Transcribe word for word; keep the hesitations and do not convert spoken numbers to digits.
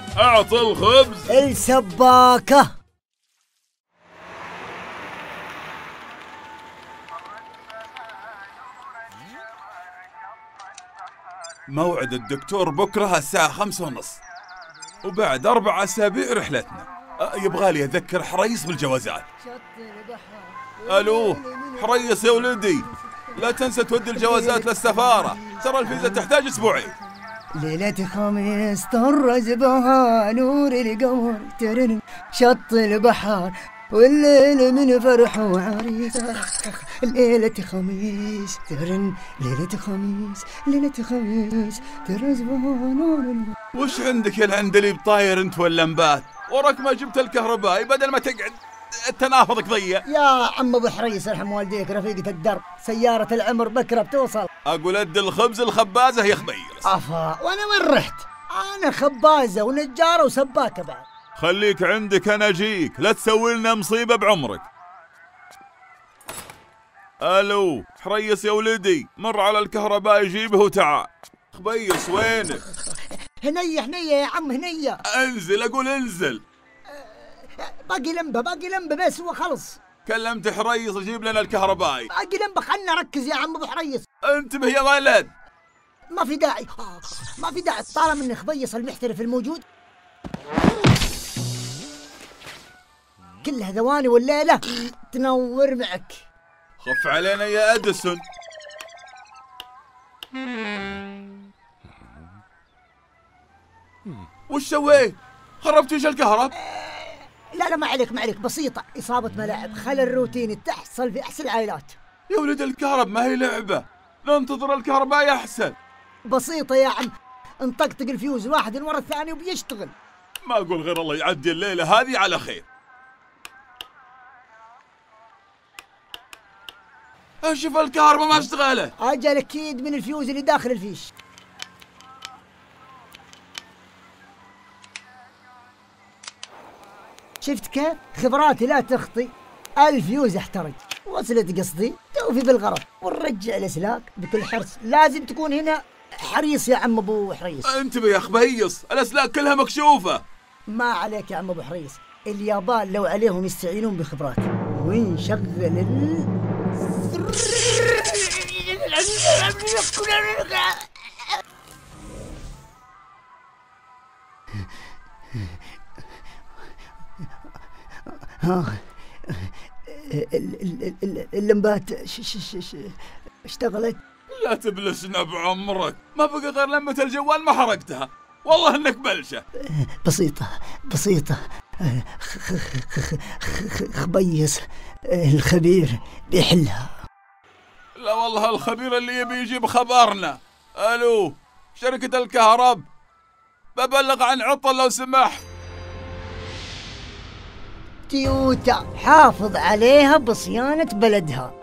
اعط الخبز السباكة. موعد الدكتور بكرة الساعة خمسة ونص، وبعد أربع أسابيع رحلتنا. يبغالي أذكر حريص بالجوازات. ألو حريص يا ولدي، لا تنسى تودي الجوازات للسفارة، ترى الفيزا تحتاج أسبوعين. ليلة خميس طرز بها نور القمر ترن شط البحر والليل من فرح وعريسة. ليلة خميس ترن ليلة خميس ليلة خميس ترز بها نور القمر. وش عندك يا العندليب طاير انت ولا نبات؟ وراك ما جبت الكهربائي بدل ما تقعد تنافضك ضيع. يا عم ابو حريص ارحم والديك، رفيقة الدرب سيارة العمر بكرة بتوصل. اقول اد الخبز الخبازة يا خبيص. افا وانا وين رحت؟ انا خبازة ونجارة وسباكة بعد. خليك عندك انا اجيك، لا تسوي لنا مصيبة بعمرك. الو حريص يا ولدي، مر على الكهرباء يجيبه وتعال. خبيص وينك؟ هنية هنية يا عم هنية. انزل اقول انزل. باقي لمبة باقي لمبة بس وخلص. كلمت حريص يجيب لنا الكهربائي. باقي لمبة، خلنا ركز يا عم ابو حريص. انتبه يا ولد. ما في داعي ما في داعي، طالما اني خبيص المحترف الموجود. كلها ثواني والليلة تنور معك. خف علينا يا اديسون. وش سويت؟ خربت وش الكهرب؟ لا لا ما عليك ما عليك، بسيطة، إصابة ملاعب، خلل روتيني تحصل في أحسن العائلات. يا ولد الكهرب ما هي لعبة، ننتظر الكهرباء أحسن. بسيطة يا عم، انطقطق الفيوز واحد ورا الثاني وبيشتغل. ما أقول غير الله يعدي الليلة هذه على خير. أشوف الكهرباء ما اشتغلت. أجل أكيد من الفيوز اللي داخل الفيش. شفت كيف؟ خبراتي لا تخطي، الفيوز احترق، وصلت قصدي، توفي بالغرض ونرجع الاسلاك بكل حرص. لازم تكون هنا حريص يا عم ابو حريص. انتبه يا خبيص، الاسلاك كلها مكشوفة. ما عليك يا عم ابو حريص، اليابان لو عليهم يستعينون بخبراتي ونشغل ال ها اللمبات اشتغلت. لا تبلسنا بعمرك، ما بقى غير لمة الجوال ما حرقتها، والله انك بلشة. بسيطة بسيطة، خبيص الخبير بيحلها. لا والله الخبير اللي يبي يجيب خبرنا. الو شركة الكهرب، ببلغ عن عطل لو سمحت. تيوتا حافظ عليها بصيانة بلدها.